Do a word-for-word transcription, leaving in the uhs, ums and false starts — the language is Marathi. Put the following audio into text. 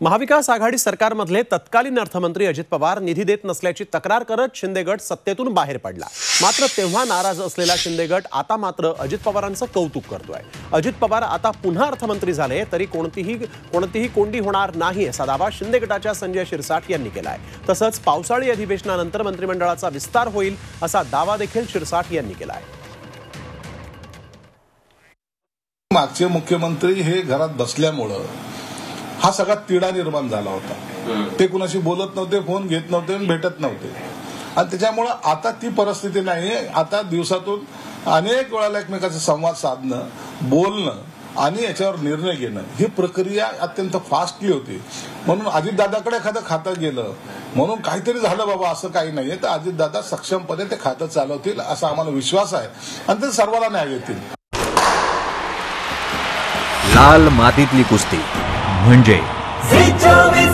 महाविकास आघाडी सरकारमधले तत्कालीन अर्थमंत्री अजित पवार निधी देत नसल्याची तक्रार करत शिंदे गट सत्तेतून बाहेर पडला। मात्र तेव्हा नाराज असलेला शिंदे गट आता मात्र अजित पवारांचं कौतुक करतोय। अजित पवार आता पुन्हा अर्थमंत्री झाले तरी कोणतीही कोणतीही कोंडी होणार नाही असा दावा शिंदे गटाच्या संजय शिरसाट यांनी केलाय। तसंच पावसाळी अधिवेशनानंतर मंत्रिमंडळाचा विस्तार होईल असा दावा देखील शिरसाट यांनी केलाय। मागचे मुख्यमंत्री हे घरात बसल्यामुळे हा सगळा तिढा निर्माण झाला होता। ते कुणाशी बोलत नव्हते, फोन घेत नव्हते, भेटत नव्हते आणि त्याच्यामुळे आता ती परिस्थिती नाही। आता दिवसातून अनेक वेळा एकमेकांचा संवाद साधणं, बोलणं आणि याच्यावर निर्णय घेणं ही प्रक्रिया अत्यंत फास्टली होती। म्हणून अजितदादाकडे एखादं खातं गेलं म्हणून काहीतरी झालं बाबा असं काही नाहीये, तर अजितदादा सक्षमपणे ते खातं चालवतील असा आम्हाला विश्वास आहे आणि ते सर्वांना न्याय देतील। लाल मातीतली कुस्ती म्हणजे